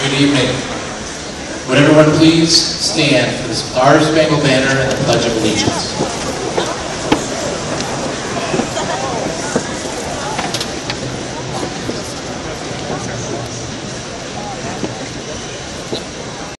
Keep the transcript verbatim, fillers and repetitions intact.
Good evening. Would everyone please stand for the Star Spangled Banner and the Pledge of Allegiance?